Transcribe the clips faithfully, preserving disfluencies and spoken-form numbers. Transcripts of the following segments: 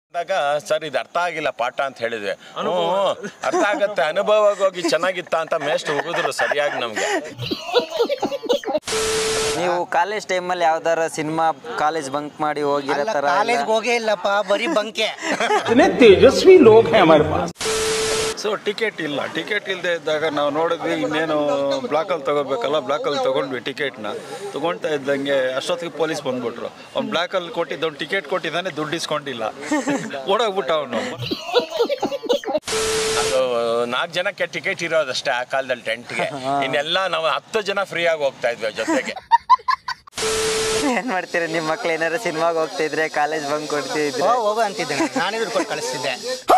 ಅಂದಾಗ ಸರ್ ಇದು ಅರ್ಥ ಆಗಿಲ್ಲ ಪಾಠ ಅಂತ ಹೇಳಿದ್ವಿ. ಹ್ಞೂ ಅರ್ಥ ಆಗತ್ತೆ, ಅನುಭವವಾಗಿ ಹೋಗಿ ಚೆನ್ನಾಗಿತ್ತ ಅಂತ ಮೇಸ್ಟ್ ಹೋಗಿದ್ರು ಸರಿಯಾಗಿ ನಮಗೆ. ನೀವು ಕಾಲೇಜ್ ಟೈಮಲ್ಲಿ ಯಾವ್ದಾರ ಸಿನಿಮಾ ಕಾಲೇಜ್ ಬಂಕ್ ಮಾಡಿ ಹೋಗಿರೋ ತರ? ಕಾಲೇಜ್ ಹೋಗೇ ಇಲ್ಲಪ್ಪ, ಬರೀ ಬಂಕೆ. ತೇಜಸ್ವಿ ಲೋಕ ಹೈ ಹಮಾರೆ ಪಾಸ್. ಸೊ ಟಿಕೆಟ್ ಇಲ್ಲ, ಟಿಕೆಟ್ ಇಲ್ಲದೆ ಇದ್ದಾಗ ನಾವು ನೋಡಿದ್ವಿ ಇನ್ನೇನು ಬ್ಲಾಕಲ್ಲಿ ತೊಗೋಬೇಕಲ್ಲ, ಬ್ಲಾಕಲ್ಲಿ ತೊಗೊಂಡ್ವಿ ಟಿಕೆಟ್ನ. ತೊಗೊಳ್ತಾ ಇದ್ದಂಗೆ ಅಷ್ಟೊತ್ತಿಗೆ ಪೊಲೀಸ್ ಬಂದ್ಬಿಟ್ರು. ಅವ್ನು ಬ್ಲಾಕಲ್ಲಿ ಕೊಟ್ಟಿದ್ದು ಅವ್ನು ಟಿಕೆಟ್ ಕೊಟ್ಟಿದ್ದಾನೆ, ದುಡ್ಡು ಇಸ್ಕೊಂಡಿಲ್ಲ, ಓಡೋಗ್ಬಿಟ್ಟ ಅವನು. ಅದು ನಾಲ್ಕು ಜನಕ್ಕೆ ಟಿಕೆಟ್ ಇರೋದಷ್ಟೇ ಆ ಕಾಲದಲ್ಲಿ ಟೆಂಟ್ಗೆ. ಇನ್ನೆಲ್ಲ ನಾವು ಹತ್ತು ಜನ ಫ್ರೀ ಆಗಿ ಹೋಗ್ತಾ ಇದ್ವಿ ಜೊತೆಗೆ. ಏನ್ ಮಾಡ್ತೀರಿ, ನಿಮ್ಮ ಮಕ್ಳು ಏನಾರ ಸಿನಿಮಾಗೆ ಹೋಗ್ತಾ ಇದ್ರೆ ಕಾಲೇಜ್ ಬಂಕ್ ಕೊಡ್ತಿದ್ರೆ? ಹೋಗೋ ಅಂತಿದ್ದೆ, ನಾನೇ ದುಡ್ಡು ಕೊಟ್ಟು ಕಳಿಸ್ತಿದ್ದೆ.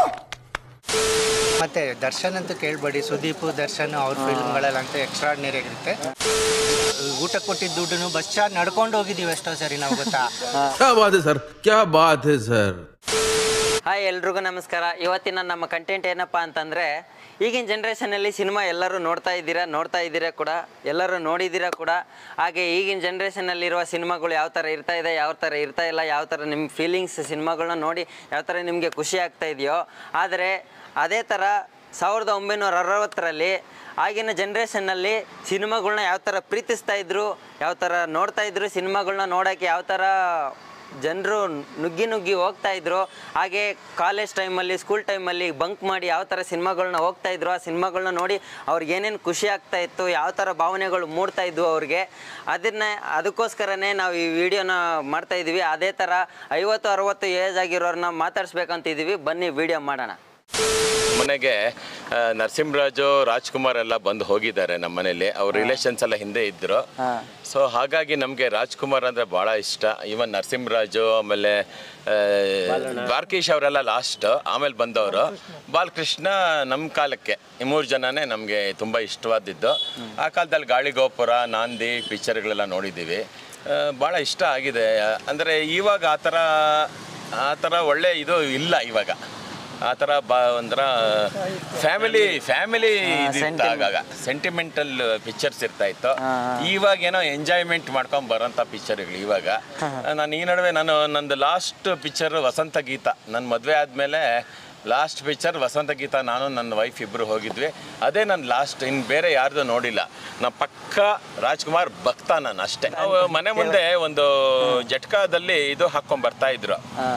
ಮತ್ತೆ ದರ್ಶನ್ ಅಂತೂ ಕೇಳ್ಬೇಡಿ, ಸುದೀಪ್ ದರ್ಶನ್ ಅವ್ರ ಫಿಲ್ಮ್ಗಳೆಲ್ಲ ಅಂತ ಎಕ್ಸ್ಟ್ರಾರ್ಡಿನರಿ ಆಗಿರುತ್ತೆ. ಊಟ ಕೊಟ್ಟಿದ್ದ ದುಡ್ಡು ಬಸ್ ಚಾರ್ಜ್ ನಡ್ಕೊಂಡು ಹೋಗಿದ್ದೀವಿ ಎಷ್ಟೋ ಸರಿ ನಾವು, ಗೊತ್ತಾ? ಕ್ಯಾ ಬಾತ್ ಹೈ ಸರ್, ಕ್ಯಾ ಬಾತ್ ಹೈ ಸರ್. ಹಾಯ್, ಎಲ್ರಿಗೂ ನಮಸ್ಕಾರ. ಇವತ್ತಿನ ನಮ್ಮ ಕಂಟೆಂಟ್ ಏನಪ್ಪ ಅಂತಂದರೆ, ಈಗಿನ ಜನ್ರೇಷನಲ್ಲಿ ಸಿನಿಮಾ ಎಲ್ಲರೂ ನೋಡ್ತಾ ಇದ್ದೀರಾ ನೋಡ್ತಾ ಇದ್ದೀರಾ ಕೂಡ ಎಲ್ಲರೂ ನೋಡಿದ್ದೀರಾ ಕೂಡ. ಹಾಗೆ ಈಗಿನ ಜನ್ರೇಷನಲ್ಲಿರುವ ಸಿನಿಮಾಗಳು ಯಾವ ಥರ ಇರ್ತಾ ಇದೆ, ಯಾವ ಥರ ಇರ್ತಾ ಇಲ್ಲ, ಯಾವ ಥರ ನಿಮ್ಮ ಫೀಲಿಂಗ್ಸ್ ಸಿನಿಮಾಗಳನ್ನ ನೋಡಿ ಯಾವ ಥರ ನಿಮಗೆ ಖುಷಿ ಆಗ್ತಾ ಇದೆಯೋ, ಆದರೆ ಅದೇ ಥರ ಸಾವಿರದ ಒಂಬೈನೂರ ಅರವತ್ತರಲ್ಲಿ ಆಗಿನ ಜನ್ರೇಷನ್ನಲ್ಲಿ ಸಿನಿಮಾಗಳ್ನ ಯಾವ ಥರ ಪ್ರೀತಿಸ್ತಾ ಇದ್ರು, ಯಾವ ಥರ ನೋಡ್ತಾ ಇದ್ರು, ಸಿನಿಮಾಗಳ್ನ ನೋಡೋಕ್ಕೆ ಯಾವ ಥರ ಜನರು ನುಗ್ಗಿ ನುಗ್ಗಿ ಹೋಗ್ತಾ ಇದ್ರು. ಹಾಗೆ ಕಾಲೇಜ್ ಟೈಮಲ್ಲಿ, ಸ್ಕೂಲ್ ಟೈಮಲ್ಲಿ ಬಂಕ್ ಮಾಡಿ ಯಾವ ಥರ ಸಿನಿಮಾಗಳ್ನ ಹೋಗ್ತಾ ಇದ್ರು, ಆ ಸಿನಿಮಾಗಳ್ನ ನೋಡಿ ಅವ್ರಿಗೆ ಏನೇನು ಖುಷಿ ಆಗ್ತಾ ಇತ್ತು, ಯಾವ ಥರ ಭಾವನೆಗಳು ಮೂಡ್ತಾ ಇದ್ವು ಅವ್ರಿಗೆ, ಅದನ್ನ ಅದಕ್ಕೋಸ್ಕರನೇ ನಾವು ಈ ವಿಡಿಯೋನ ಮಾಡ್ತಾ ಇದ್ದೀವಿ. ಅದೇ ಥರ ಐವತ್ತು ಅರವತ್ತು ಏಜ್ ಆಗಿರೋರನ್ನ ಮಾತಾಡಿಸ್ಬೇಕಂತಿದ್ದೀವಿ. ಬನ್ನಿ ವಿಡಿಯೋ ಮಾಡೋಣ. ಮನೆಗೆ ನರಸಿಂಹರಾಜು, ರಾಜ್ಕುಮಾರ್ ಎಲ್ಲ ಬಂದು ಹೋಗಿದ್ದಾರೆ ನಮ್ಮ ಮನೇಲಿ. ಅವ್ರ ರಿಲೇಷನ್ಸ್ ಎಲ್ಲ ಹಿಂದೆ ಇದ್ರು. ಸೊ ಹಾಗಾಗಿ ನಮಗೆ ರಾಜ್ಕುಮಾರ್ ಅಂದರೆ ಭಾಳ ಇಷ್ಟ. ಈವನ್ ನರಸಿಂಹರಾಜು, ಆಮೇಲೆ ದ್ವಾರಕೀಶ್ ಅವರೆಲ್ಲ ಲಾಸ್ಟ್ ಆಮೇಲೆ ಬಂದವರು. ಬಾಲಕೃಷ್ಣ ನಮ್ಮ ಕಾಲಕ್ಕೆ ಈ ಮೂರು ಜನನೇ ನಮಗೆ ತುಂಬ ಇಷ್ಟವಾದಿದ್ದು. ಆ ಕಾಲದಲ್ಲಿ ಗಾಳಿಗೋಪುರ, ನಾಂದಿ ಪಿಕ್ಚರ್ಗಳೆಲ್ಲ ನೋಡಿದ್ದೀವಿ. ಭಾಳ ಇಷ್ಟ ಆಗಿದೆ. ಅಂದರೆ ಇವಾಗ ಆ ಥರ ಆ ಥರ ಒಳ್ಳೆ ಇದು ಇಲ್ಲ ಇವಾಗ. ಆ ಥರ ಬಾ ಒಂಥರ ಫ್ಯಾಮಿಲಿ ಫ್ಯಾಮಿಲಿ ಇದಿತ್ತು. ಆಗಾಗ ಸೆಂಟಿಮೆಂಟಲ್ ಪಿಕ್ಚರ್ಸ್ ಇರ್ತಾ ಇತ್ತು. ಇವಾಗ ಏನೋ ಎಂಜಾಯ್ಮೆಂಟ್ ಮಾಡ್ಕೊಂಡು ಬರೋಂಥ ಪಿಕ್ಚರ್ಗಳು ಇವಾಗ. ನಾನು ಈ ನಡುವೆ ನಾನು ನಂದು ಲಾಸ್ಟ್ ಪಿಕ್ಚರ್ ವಸಂತ ಗೀತ. ನನ್ನ ಮದುವೆ ಆದಮೇಲೆ ಲಾಸ್ಟ್ ಪಿಕ್ಚರ್ ವಸಂತ ಗೀತ. ನಾನು ನನ್ನ ವೈಫ್ ಇಬ್ಬರು ಹೋಗಿದ್ವಿ. ಅದೇ ನನ್ನ ಲಾಸ್ಟ್. ಇನ್ನು ಬೇರೆ ಯಾರ್ದು ನೋಡಿಲ್ಲ. ನಾನು ಪಕ್ಕ ರಾಜ್ಕುಮಾರ್ ಭಕ್ತ ನಾನು ಅಷ್ಟೇ. ನಾವು ಮನೆ ಮುಂದೆ ಒಂದು ಜಟ್ಕಾದಲ್ಲಿ ಇದು ಹಾಕ್ಕೊಂಡು ಬರ್ತಾ ಇದ್ರು,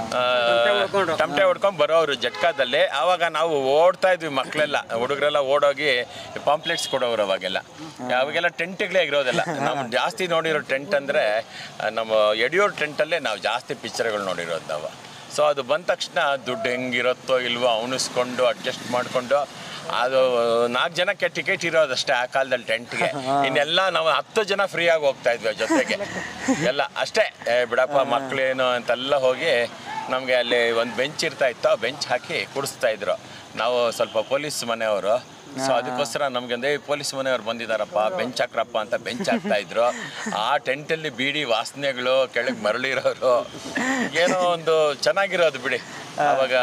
ಟಮಟೆ ಹೊಡ್ಕೊಂಡು ಬರೋರು ಜಟ್ಕಾದಲ್ಲಿ. ಆವಾಗ ನಾವು ಓಡ್ತಾ ಇದ್ವಿ, ಮಕ್ಕಳೆಲ್ಲ ಹುಡುಗರೆಲ್ಲ ಓಡೋಗಿ ಪಾಂಪ್ಲೆಟ್ಸ್ ಕೊಡೋರು. ಅವಾಗೆಲ್ಲ ಅವಾಗೆಲ್ಲ ಟೆಂಟ್ಗಳೇ ಇರೋದಿಲ್ಲ. ನಾವು ಜಾಸ್ತಿ ನೋಡಿರೋ ಟೆಂಟ್ ಅಂದರೆ ನಮ್ಮ ಯಡಿಯೂರು ಟೆಂಟಲ್ಲೇ ನಾವು ಜಾಸ್ತಿ ಪಿಕ್ಚರ್ಗಳು ನೋಡಿರೋದು ನಾವು. ಸೊ ಅದು ಬಂದ ತಕ್ಷಣ ದುಡ್ಡು ಹೆಂಗಿರುತ್ತೋ ಇಲ್ವೋ ಅವನಿಸ್ಕೊಂಡು ಅಡ್ಜಸ್ಟ್ ಮಾಡಿಕೊಂಡು, ಅದು ನಾಲ್ಕು ಜನಕ್ಕೆ ಟಿಕೆಟ್ ಇರೋದಷ್ಟೇ ಆ ಕಾಲದಲ್ಲಿ ಟೆಂಟ್ಗೆ. ಇನ್ನೆಲ್ಲ ನಾವು ಹತ್ತು ಜನ ಫ್ರೀ ಆಗಿ ಹೋಗ್ತಾ ಇದ್ವಿ ಜೊತೆಗೆ ಎಲ್ಲ. ಅಷ್ಟೇ ಬಿಡಪ್ಪ ಮಕ್ಕಳೇನು ಅಂತೆಲ್ಲ ಹೋಗಿ ನಮಗೆ ಅಲ್ಲಿ ಒಂದು ಬೆಂಚ್ ಇರ್ತಾ ಇತ್ತು, ಆ ಬೆಂಚ್ ಹಾಕಿ ಕುಡಿಸ್ತಾ ಇದ್ರು. ನಾವು ಸ್ವಲ್ಪ ಪೊಲೀಸ್ ಮನೆಯವರು. ಸೊ ಅದಕ್ಕೋಸ್ಕರ ನಮ್ಗೆ ಅಂದ್ರೆ ಪೊಲೀಸ್ ಮನೆಯವ್ರು ಬಂದಿದ್ದಾರಪ್ಪ, ಬೆಂಚ್ ಹಾಕ್ರಪ್ಪ ಅಂತ ಬೆಂಚ್ ಹಾಕ್ತಾ ಇದ್ರು. ಆ ಟೆಂಟಲ್ಲಿ ಬೀಡಿ ವಾಸನೆಗಳು, ಕೆಳಗೆ ಮರಳಿರೋರು, ಏನೋ ಒಂದು ಚೆನ್ನಾಗಿರೋದು ಬಿಡಿ. ಅವಾಗ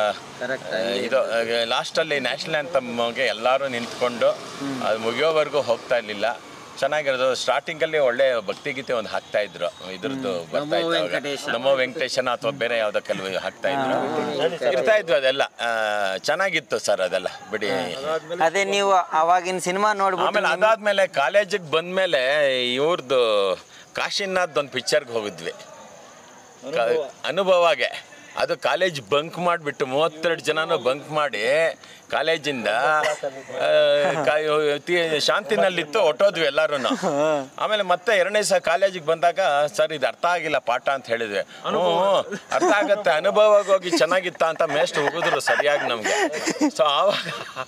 ಇದು ಲಾಸ್ಟಲ್ಲಿ ನ್ಯಾಷನಲ್ ಆ್ಯಂಥಮ್ಗೆ ಎಲ್ಲರೂ ನಿಂತ್ಕೊಂಡು ಅದು ಮುಗಿಯೋವರೆಗೂ ಹೋಗ್ತಾ ಇರಲಿಲ್ಲ. ಚೆನ್ನಾಗಿರೋದು. ಸ್ಟಾರ್ಟಿಂಗಲ್ಲಿ ಒಳ್ಳೆ ಭಕ್ತಿಗೀತೆ ಒಂದು ಹಾಕ್ತಾ ಇದ್ರು. ಇದ್ರದ್ದು ಬರ್ತಾ ಇತ್ತು, ನಮೋ ವೆಂಕಟೇಶನ ಅಥವಾ ಬೇರೆ ಯಾವುದೋ ಕೆಲವು ಹಾಕ್ತಾ ಇದ್ರು, ಇರ್ತಾ ಇದ್ವು. ಅದೆಲ್ಲ ಚೆನ್ನಾಗಿತ್ತು ಸರ್, ಅದೆಲ್ಲ ಬಿಡಿ. ಅದೇ ನೀವು ಅವಾಗಿನ ಸಿನಿಮಾ ನೋಡ್ಬಿಟ್ಟು ಆಮೇಲೆ ಅದಾದ್ಮೇಲೆ ಕಾಲೇಜಿಗೆ ಬಂದ್ಮೇಲೆ ಇವ್ರದ್ದು ಕಾಶಿನಾಥ್ ಒಂದು ಪಿಕ್ಚರ್ಗೆ ಹೋಗಿದ್ವಿ. ಅನುಭವಾಗೆ ಅದು ಕಾಲೇಜ್ ಬಂಕ್ ಮಾಡಿಬಿಟ್ಟು ಮೂವತ್ತೆರಡು ಜನನೂ ಬಂಕ್ ಮಾಡಿ ಕಾಲೇಜಿಂದ ಶಾಂತಿನಲ್ಲಿತ್ತು ಹೊಟ್ಟೋದ್ವಿ ಎಲ್ಲರೂ. ಆಮೇಲೆ ಮತ್ತೆ ಎರಡನೇ ಸಹ ಕಾಲೇಜಿಗೆ ಬಂದಾಗ ಸರ್ ಇದು ಅರ್ಥ ಆಗಿಲ್ಲ ಪಾಠ ಅಂತ ಹೇಳಿದ್ವಿ. ಹ್ಞೂ ಅರ್ಥ ಆಗತ್ತೆ, ಅನುಭವವಾಗಿ ಹೋಗಿ ಚೆನ್ನಾಗಿತ್ತ ಅಂತ ಮೇಸ್ಟ್ ಹೋಗಿದ್ರು ಸರಿಯಾಗಿ ನಮಗೆ. ಸೊ ಆವಾಗ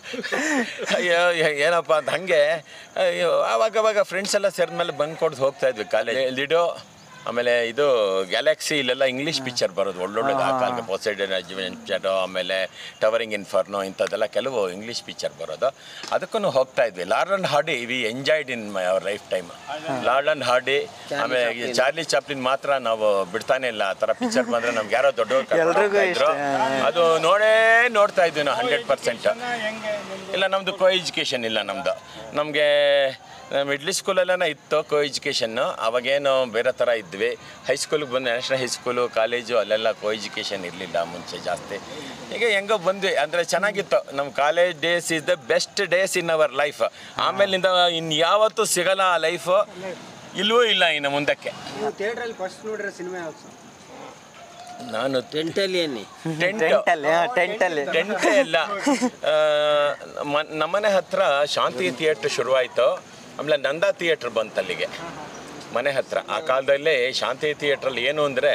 ಏನಪ್ಪ ಅಂತ ಹಾಗೆ ಆವಾಗವಾಗ ಫ್ರೆಂಡ್ಸ್ ಎಲ್ಲ ಸೇರಿದ್ಮೇಲೆ ಬಂಕ್ ಕೊಡ್ದು ಹೋಗ್ತಾ ಇದ್ವಿ ಕಾಲೇಜ್. ಲಿಡೋ, ಆಮೇಲೆ ಇದು ಗ್ಯಾಲಕ್ಸಿ, ಇಲ್ಲೆಲ್ಲ ಇಂಗ್ಲೀಷ್ ಪಿಕ್ಚರ್ ಬರೋದು ಒಳ್ಳೊಳ್ಳೆದು ಆ ಕಾಲಕ್ಕೆ. ಪೊಸೈಡನ್ ಅಡ್ವೆಂಚರು, ಆಮೇಲೆ ಟವರಿಂಗ್ ಇನ್ಫರ್ನೋ, ಇಂಥದ್ದೆಲ್ಲ ಕೆಲವು ಇಂಗ್ಲೀಷ್ ಪಿಕ್ಚರ್ ಬರೋದು. ಅದಕ್ಕೂ ಹೋಗ್ತಾ ಇದ್ವಿ. Laurel and Hardy we enjoyed in my our life time. Laurel and Hardy, ಆಮೇಲೆ ಚಾರ್ಲಿ ಚಾಪ್ಲಿನ್ ಮಾತ್ರ ನಾವು ಬಿಡ್ತಾನೆ ಇಲ್ಲ. ಆ ಥರ ಪಿಕ್ಚರ್ ಬಂದರೆ ನಮ್ಗೆ ಯಾರೋ ದೊಡ್ಡವ್ರು ಕರ್ಕೊಂಡು ಇದ್ರು, ಅದು ನೋಡೇ ನೋಡ್ತಾ ಇದ್ವಿ ನಾವು ಹಂಡ್ರೆಡ್ ಪರ್ಸೆಂಟ್. ಇಲ್ಲ ನಮ್ಮದು ಕೋ ಎಜುಕೇಷನ್ ಇಲ್ಲ ನಮ್ಮದು. ನಮಗೆ ಮಿಡ್ಲ್ ಸ್ಕೂಲಲ್ಲೆಲ್ಲ ಇತ್ತು ಕೋ ಎಜುಕೇಷನ್ನು, ಅವಾಗೇನು ಬೇರೆ ಥರ ಇದ್ವಿ. ಹೈಸ್ಕೂಲಿಗೆ ಬಂದು ನ್ಯಾಷನಲ್ ಹೈಸ್ಕೂಲು ಕಾಲೇಜು ಅಲ್ಲೆಲ್ಲ ಕೋ ಎಜುಕೇಷನ್ ಇರಲಿಲ್ಲ ಮುಂಚೆ ಜಾಸ್ತಿ. ಈಗ ಹೆಂಗೋ ಬಂದ್ವಿ, ಅಂದರೆ ಚೆನ್ನಾಗಿತ್ತು. ನಮ್ಮ college days is the best days in our life. ಆಮೇಲಿಂದ ಇನ್ನು ಯಾವತ್ತೂ ಸಿಗಲ್ಲ ಆ ಲೈಫು, ಇಲ್ಲವೂ ಇಲ್ಲ ಇನ್ನು ಮುಂದಕ್ಕೆ. ಥಿಯೇಟ್ರಲ್ಲಿ ಫಸ್ಟ್ ನೋಡಿರೋ ಸಿನಿಮಾ ಯಾವುದು? ನಾನು ಟೆಂಟಲ್ಲಿ ಏನಿ ಟೆಂಟಲ್ಲಿ ಟೆಂಟಲ್ಲಿ ಟೆಂಟೇ ಇಲ್ಲ. ನಮ್ಮನೆ ಹತ್ರ ಶಾಂತಿ ಥಿಯೇಟ್ರ್ ಶುರುವಾಯಿತು, ಆಮೇಲೆ ನಂದಾ ಥಿಯೇಟ್ರ್ ಬಂತು ಅಲ್ಲಿಗೆ ಮನೆ ಹತ್ರ. ಆ ಕಾಲದಲ್ಲಿ ಶಾಂತಿ ಥಿಯೇಟ್ರಲ್ಲಿ ಏನು ಅಂದರೆ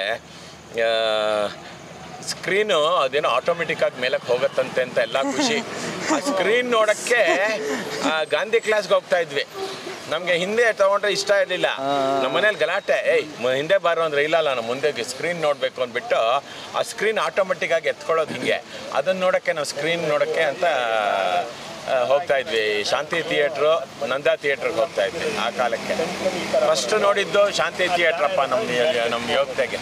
ಸ್ಕ್ರೀನು ಅದೇನೋ ಆಟೋಮೆಟಿಕ್ಕಾಗಿ ಮೇಲಕ್ಕೆ ಹೋಗುತ್ತಂತೆ ಅಂತ ಎಲ್ಲ ಖುಷಿ. ಆ ಸ್ಕ್ರೀನ್ ನೋಡೋಕ್ಕೆ ಗಾಂಧಿ ಕ್ಲಾಸ್ಗೆ ಹೋಗ್ತಾ ಇದ್ವಿ. ನಮಗೆ ಹಿಂದೆ ತೊಗೊಂಡ್ರೆ ಇಷ್ಟ ಇರಲಿಲ್ಲ. ನಮ್ಮ ಮನೇಲಿ ಗಲಾಟೆ, ಏಯ್ ಹಿಂದೆ ಬಾರೋ ಅಂದರೆ ಇಲ್ಲ ನಾನು ಮುಂದೆ ಸ್ಕ್ರೀನ್ ನೋಡಬೇಕು ಅಂದ್ಬಿಟ್ಟು ಆ ಸ್ಕ್ರೀನ್ ಆಟೋಮೆಟಿಕ್ಕಾಗಿ ಎತ್ಕೊಳ್ಳೋದು ಹಿಂಗೆ. ಅದನ್ನು ನೋಡೋಕ್ಕೆ ನಾವು ಸ್ಕ್ರೀನ್ ನೋಡೋಕ್ಕೆ ಅಂತ ಹೋಗ್ತಾ ಇದ್ವಿ. ಶಾಂತಿ ಥಿಯೇಟ್ರು, ನಂದಾ ಥಿಯೇಟ್ರಿಗೆ ಹೋಗ್ತಾ ಇದ್ವಿ ಆ ಕಾಲಕ್ಕೆ. ಫಸ್ಟ್ ನೋಡಿದ್ದು ಶಾಂತಿ ಥಿಯೇಟ್ರಪ್ಪ ನಮ್ಮ ನಮ್ಮ ಯೋಗ್ಯತೆಗೆ.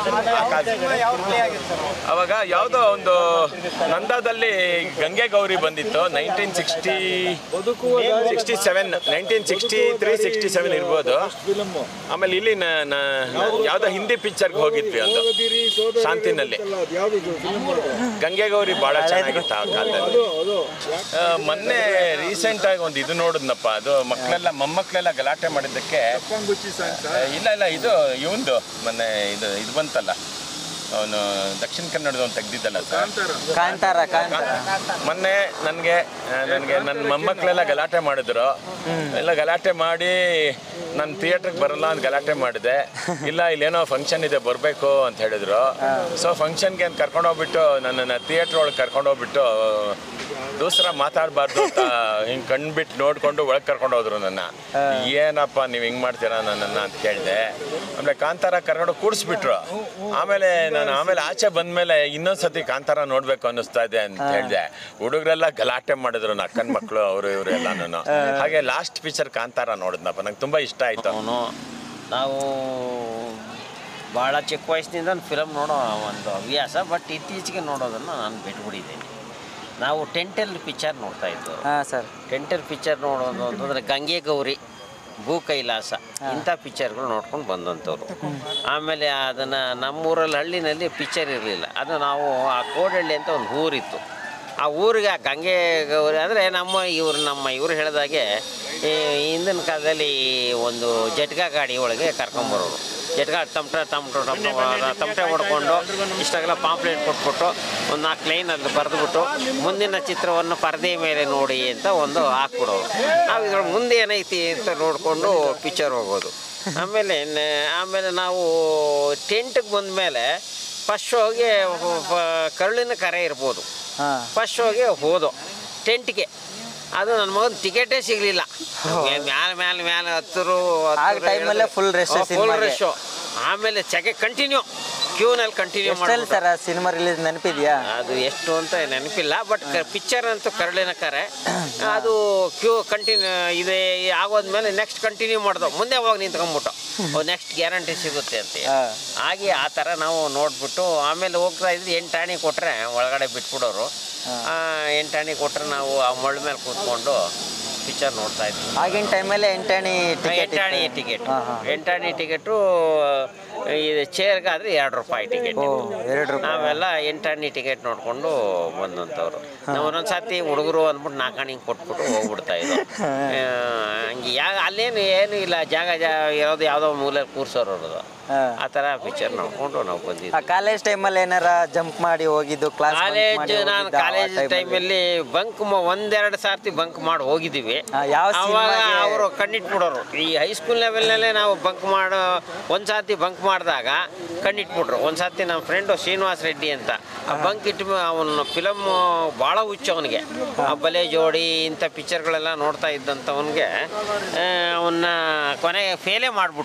ಅವಾಗ ಯಾವುದೋ ಒಂದು ನಂದಾದಲ್ಲಿ ಗಂಗೆ ಗೌರಿ ಬಂದಿತ್ತು, nineteen sixty sixty seven nineteen sixty three sixty seven ಇರ್ಬೋದು. ಆಮೇಲೆ ಇಲ್ಲಿ ಯಾವುದೋ ಹಿಂದಿ ಪಿಕ್ಚರ್ಗೆ ಹೋಗಿದ್ವಿ ಒಂದು ಶಾಂತಿನಲ್ಲಿ. ಗಂಗೆ ಗೌರಿ ಭಾಳ ಚೆನ್ನಾಗಿತ್ತು ಆ ಕಾಲದಲ್ಲಿ. ಮೊನ್ನೆ ರೀಸೆಂಟಾಗಿ ಒಂದು ಇದು ನೋಡಿದ್ನಪ್ಪ, ಅದು ಮಕ್ಕಳೆಲ್ಲ ಮೊಮ್ಮಕ್ಕಳೆಲ್ಲ ಗಲಾಟೆ ಮಾಡಿದ್ದಕ್ಕೆ. ಇಲ್ಲ ಇಲ್ಲ ಇದು ಇವಂದು ಮೊನ್ನೆ ಇದು ಇದು ಬಂತಲ್ಲ, ಅವನು ದಕ್ಷಿಣ ಕನ್ನಡದವನು ತೆಗ್ದಿದ್ದಲ್ಲ ಸರ್, ಕಾಂತಾರ ಕಾಂತಾರ. ಮೊನ್ನೆ ನನಗೆ ನನಗೆ ನನ್ನ ಮೊಮ್ಮಕ್ಕಳೆಲ್ಲ ಗಲಾಟೆ ಮಾಡಿದ್ರು. ಎಲ್ಲ ಗಲಾಟೆ ಮಾಡಿ ನಾನು ಥಿಯೇಟ್ರಿಗೆ ಬರಲ್ಲ ಅಂತ ಗಲಾಟೆ ಮಾಡಿದೆ. ಇಲ್ಲ ಇಲ್ಲೇನೋ ಫಂಕ್ಷನ್ ಇದೆ ಬರಬೇಕು ಅಂತ ಹೇಳಿದ್ರು. ಸೊ ಫಂಕ್ಷನ್ಗೆ ಅಂತ ಕರ್ಕೊಂಡೋಗ್ಬಿಟ್ಟು ನನ್ನನ್ನು ಥಿಯೇಟ್ರ್ ಒಳಗೆ ಕರ್ಕೊಂಡೋಗ್ಬಿಟ್ಟು ದೂಸರ ಮಾತಾಡಬಾರ್ದು ಅಂತ ಹಿಂಗೆ ಕಣ್ಬಿಟ್ಟು ನೋಡಿಕೊಂಡು ಒಳಗೆ ಕರ್ಕೊಂಡು ಹೋದ್ರು ನನ್ನ. ಏನಪ್ಪ ನೀವು ಹಿಂಗೆ ಮಾಡ್ತೀರಾ ನನ್ನನ್ನು ಅಂತ ಕೇಳಿದೆ. ಆಮೇಲೆ ಕಾಂತಾರ ಕರ್ಕೊಂಡು ಕೂಡಿಸ್ಬಿಟ್ರು. ಆಮೇಲೆ ನಾನು ಆಮೇಲೆ ಆಚೆ ಬಂದಮೇಲೆ ಇನ್ನೊಂದು ಸತಿ ಕಾಂತಾರ ನೋಡಬೇಕು ಅನ್ನಿಸ್ತಾ ಇದೆ ಅಂತ ಹೇಳಿದೆ. ಹುಡುಗರೆಲ್ಲ ಗಲಾಟೆ ಮಾಡಿದ್ರು, ನನ್ನ ಅಕ್ಕನ ಮಕ್ಕಳು ಅವರು ಇವರು ಎಲ್ಲಾನು. ಹಾಗೆ ಲಾಸ್ಟ್ ಪಿಕ್ಚರ್ ಕಾಂತಾರ ನೋಡಿದ್ನಪ್ಪ, ನಂಗೆ ತುಂಬ ಇಷ್ಟ ಆಯಿತು. ಅವನು ನಾವು ಭಾಳ ಚಿಕ್ಕ ವಯಸ್ಸಿನಿಂದ ಫಿಲಮ್ ನೋಡೋ ಒಂದು ಹವ್ಯಾಸ, ಬಟ್ ಇತ್ತೀಚೆಗೆ ನೋಡೋದನ್ನು ನಾನು ಬಿಟ್ಬಿಟ್ಟಿದ್ದೀನಿ. ನಾವು ಟೆಂಟಲ್ ಪಿಕ್ಚರ್ ನೋಡ್ತಾ ಇದ್ದು. ಹಾಂ ಸರ್. ಟೆಂಟಲ್ ಪಿಕ್ಚರ್ ನೋಡೋದು ಅಂತಂದರೆ ಗಂಗೆ ಗೌರಿ, ಭೂ ಕೈಲಾಸ ಇಂಥ ಪಿಕ್ಚರ್ಗಳು ನೋಡ್ಕೊಂಡು ಬಂದಂಥವ್ರು. ಆಮೇಲೆ ಅದನ್ನು ನಮ್ಮೂರಲ್ಲಿ ಹಳ್ಳಿನಲ್ಲಿ ಪಿಕ್ಚರ್ ಇರಲಿಲ್ಲ. ಅದು ನಾವು ಆ ಕೋಡಹಳ್ಳಿ ಅಂತ ಒಂದು ಊರಿತ್ತು. ಆ ಊರಿಗೆ ಆ ಗಂಗೆ ಗೌರಿ ಅಂದರೆ ನಮ್ಮ ಇವರು ನಮ್ಮ ಇವರು ಹೇಳಿದಾಗೆ ಹಿಂದಿನ ಕಾಲದಲ್ಲಿ ಒಂದು ಜಟ್ಕಾ ಗಾಡಿ ಒಳಗೆ ಕರ್ಕೊಂಬರೋರು. ಜಟ್ಕಾ ತಮಟ ತಮಟ ತಮಟ ತಮಟೆ ಹೊಡ್ಕೊಂಡು ಇಷ್ಟಾಗೆಲ್ಲ ಪಾಂಪ್ಲೆಟ್ ಕೊಟ್ಬಿಟ್ಟು ಒಂದು ನಾಲ್ಕು ಲೈನಲ್ಲಿ ಬರೆದ್ಬಿಟ್ಟು ಮುಂದಿನ ಚಿತ್ರವನ್ನು ಪರದೆ ಮೇಲೆ ನೋಡಿ ಅಂತ ಒಂದು ಹಾಕ್ಬಿಡೋರು. ನಾವು ಇದ್ರೊಳಗೆ ಮುಂದೆ ಏನೈತಿ ಅಂತ ನೋಡಿಕೊಂಡು ಪಿಕ್ಚರ್ ಹೋಗೋದು. ಆಮೇಲೆ ಆಮೇಲೆ ನಾವು ಟೆಂಟಿಗೆ ಬಂದ ಮೇಲೆ ಫಸ್ಟ್ ಶೋಗೆ ಕರುಳಿನ ಕರೆ ಇರ್ಬೋದು. ಫಸ್ಟ್ ಶೋಗೆ ಹೋದೋ ಟೆಂಟ್ಗೆ. ಅದು ನನ್ನ ಮಗನ ಟಿಕೆಟೇ ಸಿಗಲಿಲ್ಲ. ಮ್ಯಾಲೆ ಮ್ಯಾಲೆ ಮ್ಯಾಲೆ ಹತ್ತರು ಟೈಮಲ್ಲೇ ಫುಲ್ ರಶ್ ಫುಲ್ ರಶ್ಶು. ಆಮೇಲೆ ಚೆಕೆ ಕಂಟಿನ್ಯೂ ಕ್ಯೂನಲ್ಲಿ ಕಂಟಿನ್ಯೂ ಮಾಡಿ ಸರ್. ಸಿನಿಮಾ ರಿಲೀಸ್ ನೆನಪಿದೆಯಾ? ಅದು ಎಷ್ಟು ಅಂತ ನೆನಪಿಲ್ಲ, ಬಟ್ ಪಿಕ್ಚರ್ ಅಂತೂ ಕರಳಿನ ಕರೆ. ಅದು ಕ್ಯೂ ಕಂಟಿನ್ಯೂ ಇದೆ ಆಗೋದ್ಮೇಲೆ ನೆಕ್ಸ್ಟ್ ಕಂಟಿನ್ಯೂ ಮಾಡ್ದೋ ಮುಂದೆ ಹೋಗಿ ನಿಂತ್ಕೊಂಡ್ಬಿಟ್ಟು ನೆಕ್ಸ್ಟ್ ಗ್ಯಾರಂಟಿ ಸಿಗುತ್ತೆ ಅಂತ. ಹಾಗೆ ಆ ಥರ ನಾವು ನೋಡ್ಬಿಟ್ಟು ಆಮೇಲೆ ಹೋಗ್ತಾ ಇದ್ವಿ. ಎಂಟಾಣಿ ಕೊಟ್ಟರೆ ಒಳಗಡೆ ಬಿಟ್ಬಿಡೋರು. ಎಂಟಾಣಿ ಕೊಟ್ಟರೆ ನಾವು ಆ ಮಳ್ಳ ಮೇಲೆ ಕೂತ್ಕೊಂಡು ಪಿಕ್ಚರ್ ನೋಡ್ತಾ ಇದ್ವಿ. ಆಗಿನ ಟೈಮಲ್ಲಿ ಎಂಟಾಣಿ ಎಂಟಾಣಿ ಟಿಕೆಟ್ ಎಂಟಾಣಿ ಟಿಕೆಟು ಇದು ಚೇರ್ಗಾದ್ರೆ ಎರಡು ರೂಪಾಯಿ ಟಿಕೆಟ್. ಎರಡು ರೂಪಾಯಿ ನಾವೆಲ್ಲ ಎಂಟಾಣಿ ಟಿಕೆಟ್ ನೋಡಿಕೊಂಡು ಬಂದಂಥವ್ರು. ನಾವು ಒಂದೊಂದು ಸರ್ತಿ ಹುಡುಗರು ಅಂದ್ಬಿಟ್ಟು ನಾಲ್ಕಾಣಿ ಕೊಟ್ಬಿಟ್ಟು ಹೋಗ್ಬಿಡ್ತಾ ಇದ್ವು. ಹಂಗೆ ಯಾ ಅಲ್ಲೇನು ಏನು ಇಲ್ಲ, ಜಾಗ ಜಾ ಇರೋದು ಯಾವುದೋ ಮೂಲೆಯಲ್ಲಿ ಕೂರ್ಸೋರು ಅವ್ರದ್ದು. ಆ ಥರ ಪಿಕ್ಚರ್ ನೋಡ್ಕೊಂಡು ನಾವು ಬಂದಿದ್ವಿ. ಕಾಲೇಜ್ ಟೈಮಲ್ಲಿ ಏನಾರ ಜಂಪ್ ಮಾಡಿ ಹೋಗಿದ್ದು? ಕ್ಲಾಸ್ ಕಾಲೇಜ್ ನಾನು ಕಾಲೇಜ್ ಟೈಮಲ್ಲಿ ಬಂಕ್ ಒಂದೆರಡು ಸಾರ್ತಿ ಬಂಕ್ ಮಾಡಿ ಹೋಗಿದ್ದೀವಿ. ಅವಾಗ ಅವರು ಕಣ್ಣಿಟ್ಬಿಡೋರು. ಈ ಹೈಸ್ಕೂಲ್ ಲೆವೆಲ್ನಲ್ಲೇ ನಾವು ಬಂಕ್ ಮಾಡೋ ಒಂದು ಸಾರ್ತಿ ಬಂಕ್ ಮಾಡಿದಾಗ ಕಣ್ಣಿಟ್ಬಿಟ್ರು. ಒಂದು ಸಾರ್ತಿ ನಮ್ಮ ಫ್ರೆಂಡು ಶ್ರೀನಿವಾಸ್ ರೆಡ್ಡಿ ಅಂತ ಆ ಬಂಕ್ ಇಟ್ಟು ಅವನು ಫಿಲಮ್ ಭಾಳ ಹುಚ್ಚು ಅವನಿಗೆ. ಆ ಬಲೆ ಜೋಡಿ ಇಂಥ ಪಿಕ್ಚರ್ಗಳೆಲ್ಲ ನೋಡ್ತಾ ಇದ್ದಂಥವನಿಗೆ ಅವನ್ನ ಕೊನೆಗೆ ಫೇಲೇ ಮಾಡಿಬಿಟ್ರು.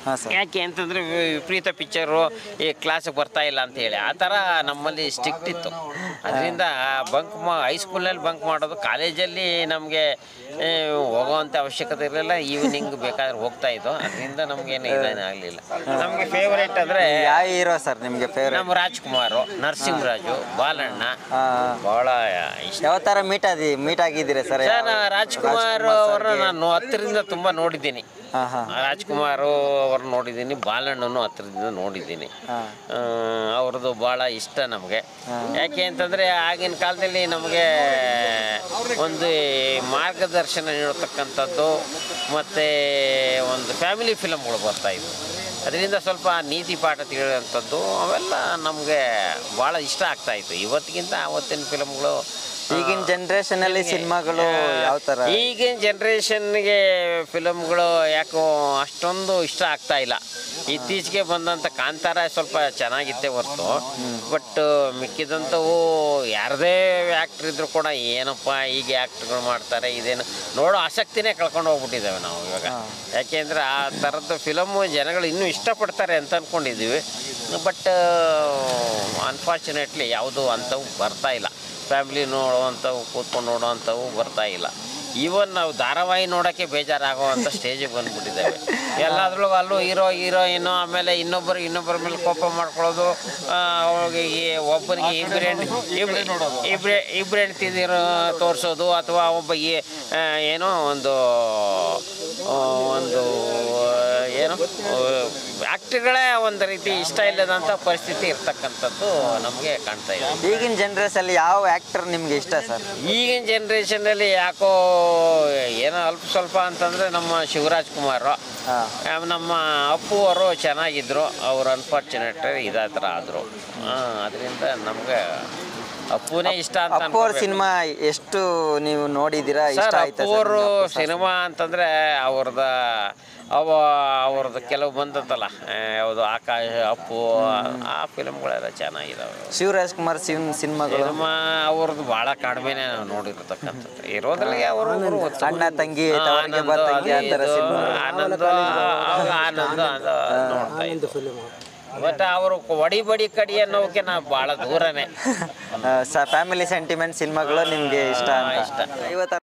ಯಾಕೆ ಅಂತಂದರೆ ವಿಪರೀತ ಪಿಕ್ಚರು ಈ ಕ್ಲಾಸಿಗೆ ಬರ್ತಾ ಇಲ್ಲ ಅಂತ ಹೇಳಿ ಆ ಥರ ನಮ್ಮಲ್ಲಿ ಸ್ಟ್ರಿಕ್ಟ್ ಇತ್ತು. ಅದರಿಂದ ಬಂಕ್ ಮಾ ಹೈಸ್ಕೂಲಲ್ಲಿ ಬಂಕ್ ಮಾಡೋದು, ಕಾಲೇಜಲ್ಲಿ ನಮಗೆ ಹೋಗೋವಂಥ ಅವಶ್ಯಕತೆ ಇರಲಿಲ್ಲ. ಈವ್ನಿಂಗ್ ಬೇಕಾದ್ರೆ ಹೋಗ್ತಾ ಇದ್ದೋ, ಅದರಿಂದ ನಮಗೇನು ಇದೇನು ಆಗಲಿಲ್ಲ. ನಮಗೆ ಫೇವ್ರೇಟ್ ಅಂದರೆ ಯಾವ ಹೀರೋ ಸರ್ ನಿಮಗೆ ಫೇವ್ರೇಟ್? ನಮ್ಮ ರಾಜ್ಕುಮಾರು, ನರಸಿಂಹರಾಜು, ಬಾಲಣ್ಣ ಭಾಳ ಇಷ್ಟ. ಯಾವ ಥರ ಮೀಟ್ ಆದಿ ಮೀಟ್ ಆಗಿದ್ದೀರಾ ಸರ್? ಸರ್ ರಾಜ್ಕುಮಾರ್ ಅವ್ರನ್ನ ನಾನು ಹತ್ತಿರದಿಂದ ತುಂಬ ನೋಡಿದ್ದೀನಿ. ರಾಜ್ಕುಮಾರ್ ಅವ್ರನ್ನ ನೋಡಿದ್ದೀನಿ, ಬಾಲಣ್ಣನು ಹತ್ತಿರದಿಂದ ನೋಡಿದ್ದೀನಿ. ಅವ್ರದ್ದು ಭಾಳ ಇಷ್ಟ ನಮಗೆ. ಯಾಕೆ ಅಂತಂದರೆ ಆಗಿನ ಕಾಲದಲ್ಲಿ ನಮಗೆ ಒಂದು ಮಾರ್ಗದರ್ಶನ ನೀಡತಕ್ಕಂಥದ್ದು ಮತ್ತು ಒಂದು ಫ್ಯಾಮಿಲಿ ಫಿಲಮ್ಗಳು ಬರ್ತಾಯಿದ್ವು. ಅದರಿಂದ ಸ್ವಲ್ಪ ನೀತಿ ಪಾಠ ತಿಳಿಯುವಂಥದ್ದು ಅವೆಲ್ಲ ನಮಗೆ ಭಾಳ ಇಷ್ಟ ಆಗ್ತಾಯಿತ್ತು. ಇವತ್ತಿಗಿಂತ ಆವತ್ತಿನ ಫಿಲಮ್ಗಳು. ಈಗಿನ ಜನ್ರೇಷನಲ್ಲಿ ಸಿನಿಮಾಗಳು ಯಾವ ಥರ? ಈಗಿನ ಜನ್ರೇಷನ್ಗೆ ಫಿಲಮ್ಗಳು ಯಾಕೋ ಅಷ್ಟೊಂದು ಇಷ್ಟ ಆಗ್ತಾ ಇಲ್ಲ. ಇತ್ತೀಚೆಗೆ ಬಂದಂಥ ಕಾಂತಾರ ಸ್ವಲ್ಪ ಚೆನ್ನಾಗಿತ್ತೆ ಹೊರತು, ಬಟ್ ಮಿಕ್ಕಿದಂಥವು ಯಾರದೇ ಆ್ಯಕ್ಟ್ರ್ ಇದ್ದರೂ ಕೂಡ ಏನಪ್ಪ ಈಗ ಆ್ಯಕ್ಟ್ರುಗಳು ಮಾಡ್ತಾರೆ, ಇದೇನು ನೋಡೋ ಆಸಕ್ತಿನೇ ಕಳ್ಕೊಂಡು ಹೋಗ್ಬಿಟ್ಟಿದ್ದಾವೆ ನಾವು ಇವಾಗ. ಯಾಕೆಂದರೆ ಆ ಥರದ್ದು ಫಿಲಮ್ಮು ಜನಗಳು ಇನ್ನೂ ಇಷ್ಟಪಡ್ತಾರೆ ಅಂತ ಅಂದ್ಕೊಂಡಿದ್ದೀವಿ. ಬಟ್ ಅನ್ಫಾರ್ಚುನೇಟ್ಲಿ ಯಾವುದೂ ಅಂಥವು ಬರ್ತಾ ಇಲ್ಲ. ಫ್ಯಾಮಿಲಿ ನೋಡುವಂಥವು, ಕೂತ್ಕೊಂಡು ನೋಡುವಂಥವು ಬರ್ತಾ ಇಲ್ಲ. ಈವನ್ ನಾವು ಧಾರಾವಾಹಿ ನೋಡೋಕ್ಕೆ ಬೇಜಾರಾಗುವಂಥ ಸ್ಟೇಜಿಗೆ ಬಂದುಬಿಟ್ಟಿದ್ದೇವೆ. ಎಲ್ಲದ್ರೊಳಗೂ ಅಲ್ಲೂ ಹೀರೋ ಹೀರೋಯಿನ್ನು, ಆಮೇಲೆ ಇನ್ನೊಬ್ಬರು ಇನ್ನೊಬ್ಬರ ಮೇಲೆ ಕೋಪ ಮಾಡ್ಕೊಳ್ಳೋದು, ಅವ್ರಿಗೆ ಒಬ್ಬನಿಗೆ ಇಬ್ಬರು ಹೆಂಡ್ ಇಬ್ಬರು ಇಬ್ಬರು ಹೆಂಡ್ತಿದಿರೋ ತೋರಿಸೋದು, ಅಥವಾ ಒಬ್ಬ ಏನೋ ಒಂದು ಒಂದು ಏನು ಆ್ಯಕ್ಟ್ರುಗಳೇ ಒಂದು ರೀತಿ ಇಷ್ಟ ಇಲ್ಲದಂಥ ಪರಿಸ್ಥಿತಿ ಇರ್ತಕ್ಕಂಥದ್ದು ನಮಗೆ ಕಾಣ್ತಾ ಇದೆ. ಈಗಿನ ಜನ್ರೇಷನಲ್ಲಿ ಯಾವ ಆ್ಯಕ್ಟರ್ ನಿಮಗೆ ಇಷ್ಟ ಸರ್? ಈಗಿನ ಜನ್ರೇಷನಲ್ಲಿ ಯಾಕೋ ಏನೋ ಅಲ್ಪ ಸ್ವಲ್ಪ ಅಂತಂದರೆ ನಮ್ಮ ಶಿವರಾಜ್ ಕುಮಾರ್, ನಮ್ಮ ಅಪ್ಪು ಅವರು ಚೆನ್ನಾಗಿದ್ದರು. ಅವರು ಅನ್ಫಾರ್ಚುನೇಟ್ ಇದೇ ಥರ ಆದರು. ಅದರಿಂದ ನಮಗೆ ಅಪ್ಪುನೇ ಇಷ್ಟ ಅಂತ. ಅಪ್ಪು ಅವ್ರ ಸಿನಿಮಾ ಎಷ್ಟು ನೀವು ನೋಡಿದ್ದೀರಾ? ಇಷ್ಟ ಆಯ್ತಾ? ಅಪ್ಪು ಅವರು ಸಿನಿಮಾ ಅಂತಂದರೆ ಅವ್ರದ ಅವ ಅವ್ರದ್ದು ಕೆಲವು ಬಂದತ್ತಲ್ಲ, ಯಾವುದು ಆಕಾಶ, ಅಪ್ಪು, ಆ ಫಿಲಮ್ಗಳೆಲ್ಲ ಚೆನ್ನಾಗಿದ್ದಾವೆ. ಶಿವರಾಜ್ ಕುಮಾರ್ ಸಿನ್ ಸಿನಿಮಾಗಳು ಸಿನಿಮಾ ಅವ್ರದ್ದು ಭಾಳ ಕಡಿಮೆನೇ ನಾವು ನೋಡಿರ್ತಕ್ಕಂಥದ್ದು. ಇರೋದ್ರಲ್ಲಿ ಅವರು ಅಣ್ಣ ತಂಗಿ, ಆನಂದ ಆನಂದ ಆನಂದ ನೋಡ್ತಾ ಇದ್ದು. ಬಟ್ ಅವರು ಒಡಿ ಬಡಿ ಕಡಿ ಅನ್ನೋಕೆ ನಾವು ಭಾಳ ದೂರನೇ. ಫ್ಯಾಮಿಲಿ ಸೆಂಟಿಮೆಂಟ್ ಸಿನಿಮಾಗಳು ನಿಮಗೆ ಇಷ್ಟ? ಇಷ್ಟ. ಇವತ್ತು